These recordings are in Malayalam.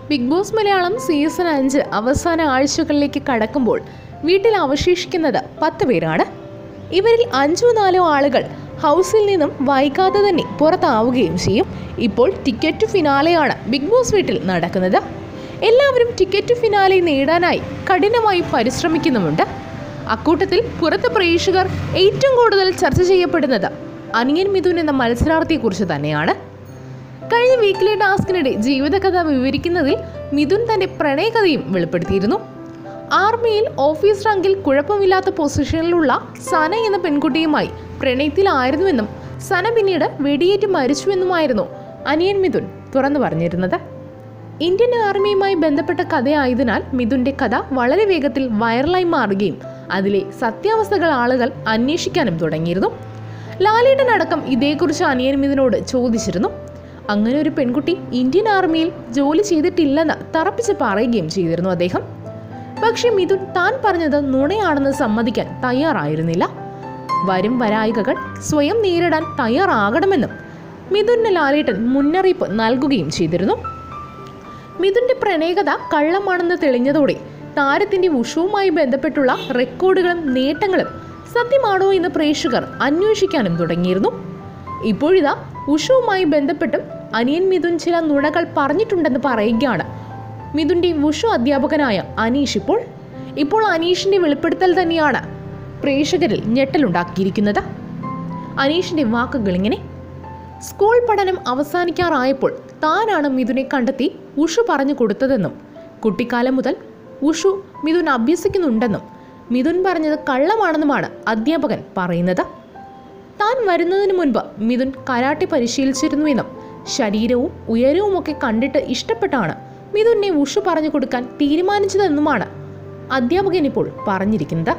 ബിഗ് ബോസ് മലയാളം സീസൺ 5 അവസാന ആഴ്ചകളിലേക്ക് കടക്കുമ്പോൾ വീട്ടിൽ അവശേഷിക്കുന്നത് 10 പേരാണ്. ഇവരിൽ 5-4 ആളുകൾ ഹൗസിൽ നിന്നും വൈകാതെ തന്നെ പുറത്താവുകയും ചെയ്യും. ഇപ്പോൾ ടിക്കറ്റ് ടു ഫിനാലെയാണ് ബിഗ് ബോസ് വീട്ടിൽ നടക്കുന്നത്. എല്ലാവരും ടിക്കറ്റ് ടു ഫിനാലെ നേടാനായി കഠിനമായി പരിശ്രമിക്കുന്നുമുണ്ട്. അക്കൂട്ടത്തിൽ പുറത്ത് പ്രേക്ഷകർ ഏറ്റവും കൂടുതൽ ചർച്ച ചെയ്യപ്പെടുന്നത് അനിയൻ മിഥുൻ എന്ന മത്സരാർത്ഥിയെക്കുറിച്ച് തന്നെയാണ്. കഴിഞ്ഞ വീക്കിലി ടാസ്കിനിടെ ജീവിതകഥ വിവരിക്കുന്നതിൽ മിഥുൻ തന്റെ പ്രണയകഥയും വെളിപ്പെടുത്തിയിരുന്നു. ആർമിയിൽ ഓഫീസ് റാങ്കിൽ കുഴപ്പമില്ലാത്ത പൊസിഷനിലുള്ള സന എന്ന പെൺകുട്ടിയുമായി പ്രണയത്തിലായിരുന്നുവെന്നും സന പിന്നീട് വെടിയേറ്റ് മരിച്ചുവെന്നുമായിരുന്നു അനിയൻ മിഥുൻ തുറന്നു പറഞ്ഞിരുന്നത്. ഇന്ത്യൻ ആർമിയുമായി ബന്ധപ്പെട്ട കഥയായതിനാൽ മിഥുന്റെ കഥ വളരെ വേഗത്തിൽ വൈറലായി മാറുകയും അതിലെ സത്യാവസ്ഥകൾ ആളുകൾ അന്വേഷിക്കാനും തുടങ്ങിയിരുന്നു. ലാലേട്ടനടക്കം ഇതേക്കുറിച്ച് അനിയൻ മിഥുനോട് ചോദിച്ചിരുന്നു. അങ്ങനെ ഒരു പെൺകുട്ടി ഇന്ത്യൻ ആർമിയിൽ ജോലി ചെയ്തിട്ടില്ലെന്ന് തറപ്പിച്ച് പറയുകയും ചെയ്തിരുന്നു അദ്ദേഹം. പക്ഷെ മിഥുൻ താൻ പറഞ്ഞത് നുണയാണെന്ന് സമ്മതിക്കാൻ തയ്യാറായിരുന്നില്ല. വരും വരായികകൾ സ്വയം നേരിടാൻ തയ്യാറാകണമെന്നും മിഥുന് ലാലേട്ടൻ മുന്നറിയിപ്പ് നൽകുകയും ചെയ്തിരുന്നു. മിഥുന്റെ പ്രണയകഥ കള്ളമാണെന്ന് തെളിഞ്ഞതോടെ താരത്തിന്റെ വുഷുവുമായി ബന്ധപ്പെട്ടുള്ള റെക്കോർഡുകളും നേട്ടങ്ങളും സത്യമാണോ എന്ന് പ്രേക്ഷകർ അന്വേഷിക്കാനും തുടങ്ങിയിരുന്നു. ഇപ്പോഴിതാ വുഷുവുമായി ബന്ധപ്പെട്ടും അനിയൻ മിഥുൻ ചില നുണകൾ പറഞ്ഞിട്ടുണ്ടെന്ന് പറയുകയാണ് മിഥുന്റെ വുഷു അധ്യാപകനായ അനീഷ്. ഇപ്പോൾ അനീഷിന്റെ വെളിപ്പെടുത്തൽ തന്നെയാണ് പ്രേക്ഷകരിൽ ഞെട്ടലുണ്ടാക്കിയിരിക്കുന്നത്. അനീഷിന്റെ വാക്കുകൾ ഇങ്ങനെ: സ്കൂൾ പഠനം അവസാനിക്കാറായപ്പോൾ താനാണ് മിഥുനെ കണ്ടെത്തി വുഷു പറഞ്ഞു കൊടുത്തതെന്നും കുട്ടിക്കാലം മുതൽ വുഷു മിഥുൻ അഭ്യസിക്കുന്നുണ്ടെന്നും മിഥുൻ പറഞ്ഞത് കള്ളമാണെന്നുമാണ് അധ്യാപകൻ പറയുന്നത്. താൻ വരുന്നതിന് മുൻപ് മിഥുൻ കരാട്ടെ പരിശീലിച്ചിരുന്നുവെന്നും ശരീരവും ഉയരവുമൊക്കെ കണ്ടിട്ട് ഇഷ്ടപ്പെട്ടാണ് മിഥുനെ വുഷു പറഞ്ഞു കൊടുക്കാൻ തീരുമാനിച്ചതെന്നുമാണ് അധ്യാപകൻ ഇപ്പോൾ പറഞ്ഞിരിക്കുന്നത്.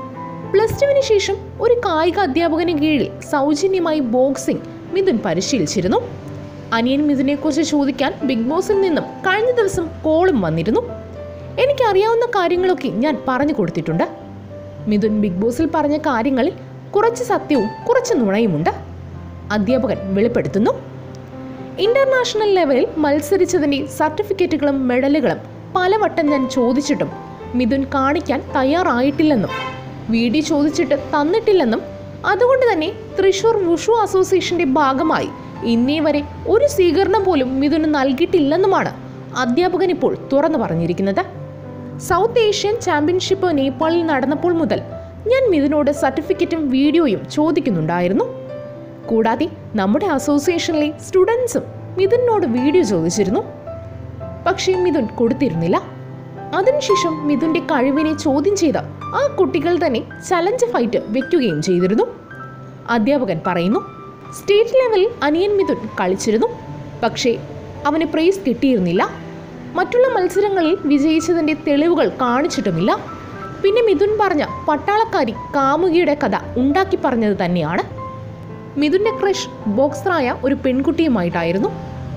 +2 ശേഷം ഒരു കായിക അധ്യാപകന് കീഴിൽ സൗജന്യമായി ബോക്സിംഗ് മിഥുൻ പരിശീലിച്ചിരുന്നു. അനിയൻ മിഥുനെക്കുറിച്ച് ചോദിക്കാൻ ബിഗ് ബോസിൽ നിന്നും കഴിഞ്ഞ ദിവസം കോളും വന്നിരുന്നു. എനിക്കറിയാവുന്ന കാര്യങ്ങളൊക്കെ ഞാൻ പറഞ്ഞു കൊടുത്തിട്ടുണ്ട്. മിഥുൻ ബിഗ് ബോസിൽ പറഞ്ഞ കാര്യങ്ങളിൽ കുറച്ച് സത്യവും കുറച്ച് നുണയുമുണ്ട്, അധ്യാപകൻ വെളിപ്പെടുത്തുന്നു. ഇന്റർനാഷണൽ ലെവലിൽ മത്സരിച്ചതിൻ്റെ സർട്ടിഫിക്കറ്റുകളും മെഡലുകളും പലവട്ടം ഞാൻ ചോദിച്ചിട്ടും മിഥുൻ കാണിക്കാൻ തയ്യാറായിട്ടില്ലെന്നും വീഡിയോ ചോദിച്ചിട്ട് തന്നിട്ടില്ലെന്നും അതുകൊണ്ട് തന്നെ തൃശൂർ വുഷു അസോസിയേഷന്റെ ഭാഗമായി ഇന്നേ വരെ ഒരു സ്വീകരണം പോലും മിഥുന് നൽകിയിട്ടില്ലെന്നുമാണ് അധ്യാപകൻ ഇപ്പോൾ തുറന്നു പറഞ്ഞിരിക്കുന്നത്. സൗത്ത് ഏഷ്യൻ ചാമ്പ്യൻഷിപ്പ് നേപ്പാളിൽ നടന്നപ്പോൾ മുതൽ ഞാൻ മിഥുനോട് സർട്ടിഫിക്കറ്റും വീഡിയോയും ചോദിക്കുന്നുണ്ടായിരുന്നു. കൂടാതെ നമ്മുടെ അസോസിയേഷനിലെ സ്റ്റുഡൻസും മിഥുനോട് വീഡിയോ ചോദിച്ചിരുന്നു. പക്ഷേ മിഥുൻ കൊടുത്തിരുന്നില്ല. അതിനുശേഷം മിഥുന്റെ കഴിവിനെ ചോദ്യം ചെയ്ത ആ കുട്ടികൾ തന്നെ ചലഞ്ച് ഫൈറ്റ് വെക്കുകയും ചെയ്തിരുന്നു, അധ്യാപകൻ പറയുന്നു. സ്റ്റേറ്റ് ലെവലിൽ അനിയൻ മിഥുൻ കളിച്ചിരുന്നു. പക്ഷേ അവന് പ്രൈസ് കിട്ടിയിരുന്നില്ല. മറ്റുള്ള മത്സരങ്ങളിൽ വിജയിച്ചതിൻ്റെ തെളിവുകൾ കാണിച്ചിട്ടുമില്ല. പിന്നെ മിഥുൻ പറഞ്ഞ പട്ടാളക്കാരി കാമുകിയുടെ കഥ ഉണ്ടാക്കി പറഞ്ഞത് തന്നെയാണ്. മിഥുന്റെ ക്രഷ് ബോക്സറായ ഒരു പെൺകുട്ടിയുമായിട്ടായിരുന്നു.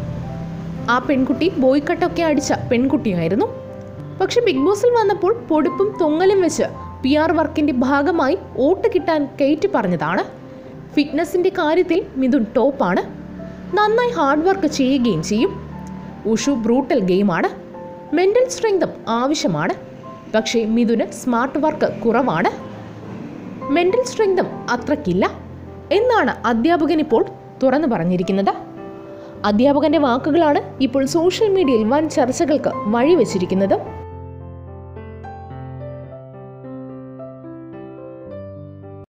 ആ പെൺകുട്ടി ബോയ്ക്കട്ടൊക്കെ അടിച്ച പെൺകുട്ടിയായിരുന്നു. പക്ഷെ ബിഗ് ബോസിൽ വന്നപ്പോൾ പൊടുപ്പും തൊങ്ങലും വെച്ച് PR വർക്കിന്റെ ഭാഗമായി വോട്ട് കിട്ടാൻ കയറ്റി പറഞ്ഞതാണ്. ഫിറ്റ്നസിന്റെ കാര്യത്തിൽ മിഥുൻ ടോപ്പാണ്. നന്നായി ഹാർഡ് വർക്ക് ചെയ്യുകയും ചെയ്യും. വുഷു ബ്രൂട്ടൽ ഗെയിമാണ്. മെന്റൽ സ്ട്രെങ്തും ആവശ്യമാണ്. പക്ഷേ മിഥുന് സ്മാർട്ട് വർക്ക് കുറവാണ്. മെന്റൽ സ്ട്രെങ്തും അത്രയ്ക്കില്ല എന്നാണ് അധ്യാപകൻ ഇപ്പോൾ തുറന്നു പറഞ്ഞിരിക്കുന്നത്. അധ്യാപകന്റെ വാക്കുകളാണ് ഇപ്പോൾ സോഷ്യൽ മീഡിയയിൽ വൻ ചർച്ചകൾക്ക് വഴിവെച്ചിരിക്കുന്നത്.